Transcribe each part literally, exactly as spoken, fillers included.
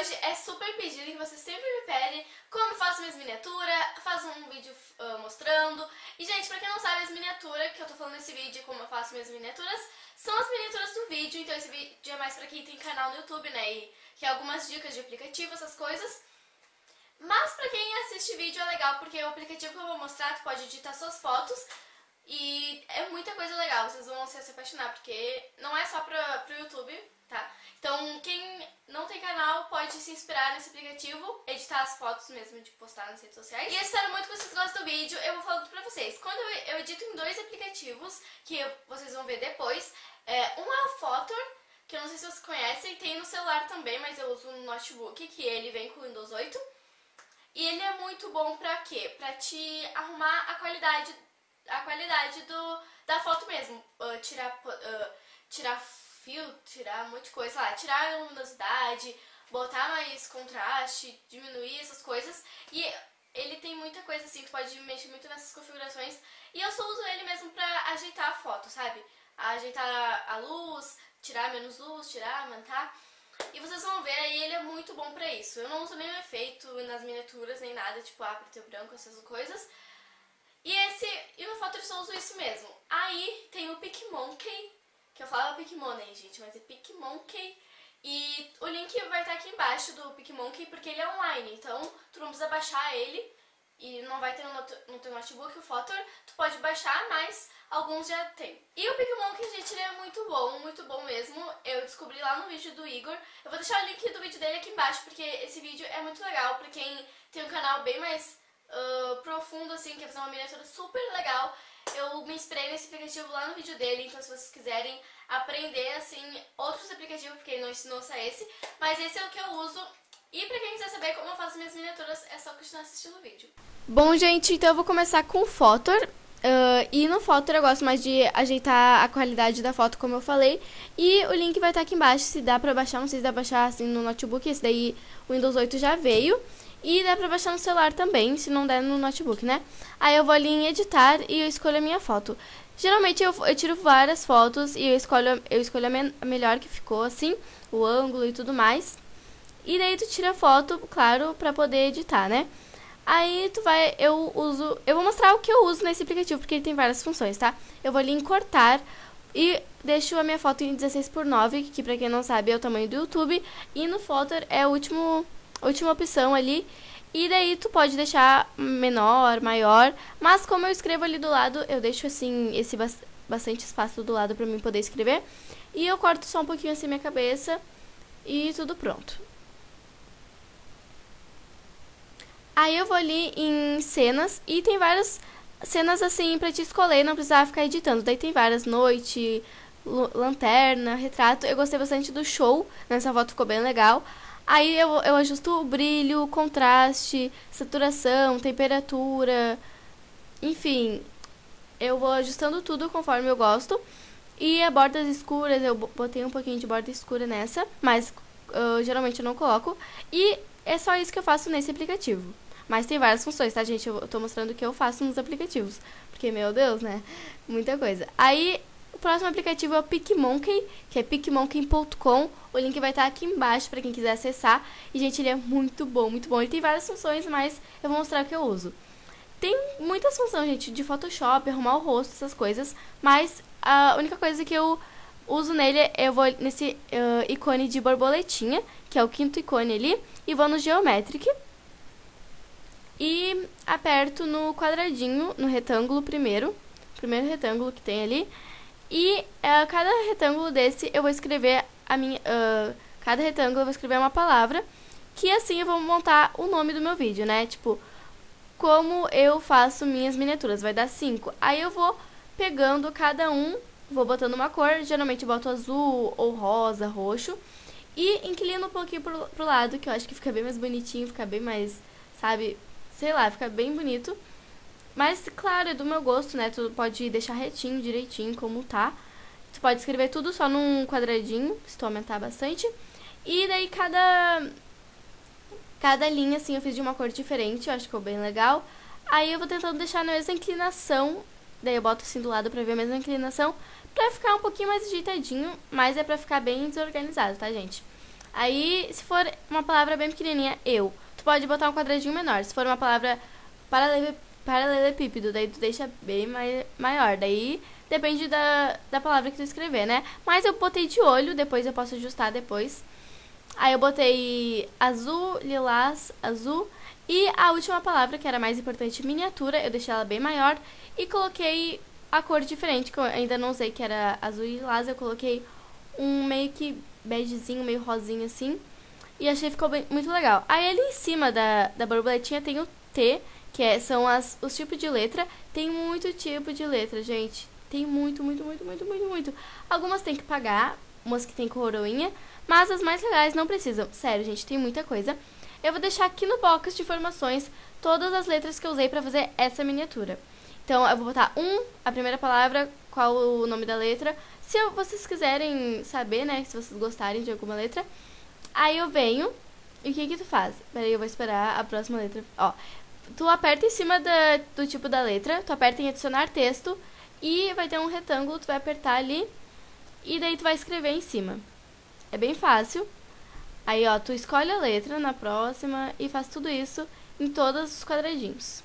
hoje é super pedido que vocês sempre me pedem como eu faço minhas miniaturas, faço um vídeo uh, mostrando. E, gente, pra quem não sabe, as miniaturas que eu tô falando nesse vídeo, como eu faço minhas miniaturas, são as miniaturas do vídeo. Então esse vídeo é mais pra quem tem canal no YouTube, né, e que é algumas dicas de aplicativo, essas coisas. Mas pra quem assiste vídeo é legal, porque o aplicativo que eu vou mostrar, tu pode editar suas fotos. E é muita coisa legal, vocês vão se apaixonar, porque não é só pra, pro YouTube, tá? Então quem não tem canal pode se inspirar nesse aplicativo, editar as fotos mesmo, de postar nas redes sociais. E eu espero muito que vocês gostem do vídeo, eu vou falando pra vocês. Quando eu, eu edito em dois aplicativos, que eu, vocês vão ver depois, é, um é o Photor, que eu não sei se vocês conhecem, tem no celular também, mas eu uso no notebook, que ele vem com o Windows oito. E ele é muito bom pra quê? Pra te arrumar a qualidade a qualidade do, da foto mesmo, uh, tirar, uh, tirar fio, tirar um monte de coisa, sei lá, tirar a luminosidade, botar mais contraste, diminuir essas coisas. E ele tem muita coisa assim, tu pode mexer muito nessas configurações. E eu só uso ele mesmo pra ajeitar a foto, sabe? Ajeitar a luz, tirar menos luz, tirar, aumentar. E vocês vão ver aí, ele é muito bom pra isso. Eu não uso nenhum efeito nas miniaturas, nem nada, tipo, ah, preto e branco, essas coisas. E esse, e no Photor eu só uso isso mesmo. Aí tem o PicMonkey, que eu falava PicMoney, gente, mas é PicMonkey. E o link vai estar aqui embaixo do PicMonkey, porque ele é online, então tu não precisa baixar ele. E não vai ter no, no teu notebook o Photor, tu pode baixar, mas alguns já tem. E o PicMonkey, gente, ele é muito bom, muito bom mesmo. Eu descobri lá no vídeo do Igor. Eu vou deixar o link do vídeo dele aqui embaixo, porque esse vídeo é muito legal pra quem tem um canal bem mais Uh, profundo, assim, quer fazer uma miniatura super legal. Eu me inspirei nesse aplicativo lá no vídeo dele, então se vocês quiserem aprender, assim, outros aplicativos, porque ele não ensinou só esse, mas esse é o que eu uso. E pra quem quiser saber como eu faço minhas miniaturas, é só continuar assistindo o vídeo. Bom, gente, então eu vou começar com o Photor. Uh, e no Photor eu gosto mais de ajeitar a qualidade da foto, como eu falei. E o link vai estar aqui embaixo, se dá pra baixar, não sei se dá pra baixar assim no notebook, esse daí o Windows oito já veio. E dá pra baixar no celular também, se não der no notebook, né? Aí eu vou ali em editar e eu escolho a minha foto. Geralmente eu, eu tiro várias fotos e eu escolho, eu escolho a, me, a melhor que ficou, assim, o ângulo e tudo mais. E daí tu tira a foto, claro, pra poder editar, né? Aí tu vai, eu uso, eu vou mostrar o que eu uso nesse aplicativo, porque ele tem várias funções, tá? Eu vou ali em cortar e deixo a minha foto em dezesseis por nove, que pra quem não sabe é o tamanho do YouTube. E no Photor é o último... última opção ali, e daí tu pode deixar menor, maior, mas como eu escrevo ali do lado, eu deixo assim, esse bastante espaço do lado pra mim poder escrever, e eu corto só um pouquinho assim minha cabeça, e tudo pronto. Aí eu vou ali em cenas, e tem várias cenas assim pra te escolher, não precisava ficar editando, daí tem várias, noite, lanterna, retrato. Eu gostei bastante do show, nessa foto ficou bem legal. Aí eu, eu ajusto o brilho, contraste, saturação, temperatura, enfim, eu vou ajustando tudo conforme eu gosto. E a bordas escuras, eu botei um pouquinho de borda escura nessa, mas uh, geralmente eu não coloco. E é só isso que eu faço nesse aplicativo. Mas tem várias funções, tá, gente? Eu tô mostrando o que eu faço nos aplicativos, porque, meu Deus, né? Muita coisa. Aí... o próximo aplicativo é o PicMonkey, que é picmonkey ponto com. O link vai estar aqui embaixo para quem quiser acessar. E, gente, ele é muito bom, muito bom. Ele tem várias funções, mas eu vou mostrar o que eu uso. Tem muitas funções, gente, de Photoshop, arrumar o rosto, essas coisas. Mas a única coisa que eu uso nele é eu vou nesse uh, ícone de borboletinha, que é o quinto ícone ali, e vou no Geometric. E aperto no quadradinho, no retângulo primeiro. Primeiro retângulo que tem ali. E uh, cada retângulo desse eu vou escrever a minha... Uh, cada retângulo eu vou escrever uma palavra, que assim eu vou montar o nome do meu vídeo, né? Tipo, como eu faço minhas miniaturas, vai dar cinco. Aí eu vou pegando cada um, vou botando uma cor, geralmente eu boto azul ou rosa, roxo. E inclino um pouquinho pro, pro lado, que eu acho que fica bem mais bonitinho, fica bem mais, sabe, sei lá, fica bem bonito. Mas, claro, é do meu gosto, né? Tu pode deixar retinho, direitinho, como tá. Tu pode escrever tudo só num quadradinho, se tu aumentar bastante. E daí cada... cada linha, assim, eu fiz de uma cor diferente, eu acho que ficou bem legal. Aí eu vou tentando deixar na mesma inclinação, daí eu boto assim do lado pra ver a mesma inclinação, pra ficar um pouquinho mais ajeitadinho, mas é pra ficar bem desorganizado, tá, gente? Aí, se for uma palavra bem pequenininha, eu. Tu pode botar um quadradinho menor. Se for uma palavra paralele, paralelepípedo, daí tu deixa bem mai, maior. Daí depende da, da palavra que tu escrever, né? Mas eu botei de olho, depois eu posso ajustar depois. Aí eu botei azul, lilás, azul. E a última palavra, que era mais importante, miniatura, eu deixei ela bem maior. E coloquei a cor diferente, que eu ainda não usei, que era azul e lilás. Eu coloquei um meio que begezinho, meio rosinho assim. E achei que ficou bem, muito legal. Aí ali em cima da, da borboletinha tem o T, que é, são as, os tipos de letra. Tem muito tipo de letra, gente. Tem muito, muito, muito, muito, muito, muito. Algumas tem que pagar, umas que tem coroinha, mas as mais legais não precisam. Sério, gente, tem muita coisa. Eu vou deixar aqui no box de informações todas as letras que eu usei pra fazer essa miniatura. Então, eu vou botar um, a primeira palavra, qual o nome da letra. Se eu, vocês quiserem saber, né, se vocês gostarem de alguma letra, aí eu venho, e o que que tu faz? Peraí, eu vou esperar a próxima letra. Ó, tu aperta em cima da, do tipo da letra, tu aperta em adicionar texto, e vai ter um retângulo, tu vai apertar ali, e daí tu vai escrever em cima. É bem fácil. Aí, ó, tu escolhe a letra na próxima e faz tudo isso em todos os quadradinhos.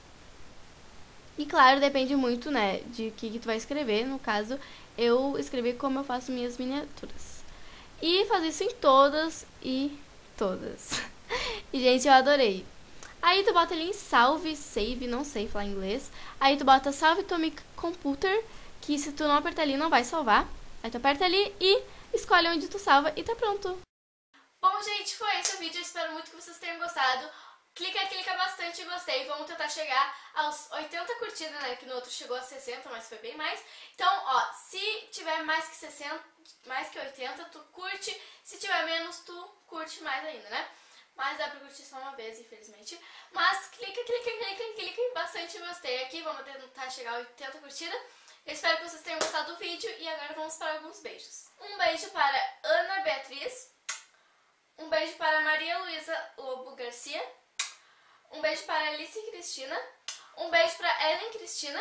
E claro, depende muito, né, de que que tu vai escrever. No caso, eu escrevi como eu faço minhas miniaturas. E faz isso em todas e todas. E, gente, eu adorei. Aí tu bota ali em salve, save, não sei falar inglês. Aí tu bota salve Atomic Computer, que se tu não apertar ali não vai salvar. Aí tu aperta ali e escolhe onde tu salva e tá pronto. Bom, gente, foi esse o vídeo. Eu espero muito que vocês tenham gostado. Clica, clica bastante em gostei. Vamos tentar chegar aos oitenta curtidas, né? Que no outro chegou a sessenta, mas foi bem mais. Então, ó, se tiver mais que sessenta, mais que oitenta, tu curte. Se tiver menos, tu curte mais ainda, né? Mas dá pra curtir só uma vez, infelizmente. Mas clica, clica, clica, clica em bastante gostei aqui. Vamos tentar chegar a oitenta curtidas. Eu espero que vocês tenham gostado do vídeo. E agora vamos para alguns beijos. Um beijo para Ana Beatriz. Um beijo para Maria Luísa Lobo Garcia. Um beijo para Alice Cristina. Um beijo para Ellen Cristina.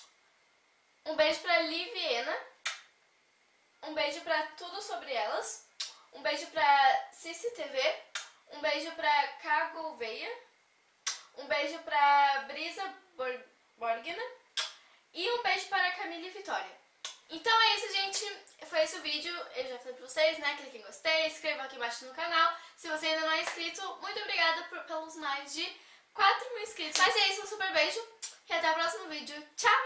Um beijo para Liviena. Um beijo para Tudo Sobre Elas. Um beijo para Cici T V. Um beijo para Cagoveia. Um beijo para Brisa Bor Borgina. E um beijo para Camille Vitória. Então é isso, gente. Foi esse o vídeo. Eu já falei pra vocês, né? Clique em gostei, se inscrevam aqui embaixo no canal. Se você ainda não é inscrito, muito obrigada por, pelos mais de quatro mil inscritos. Mas é isso, um super beijo e até o próximo vídeo. Tchau!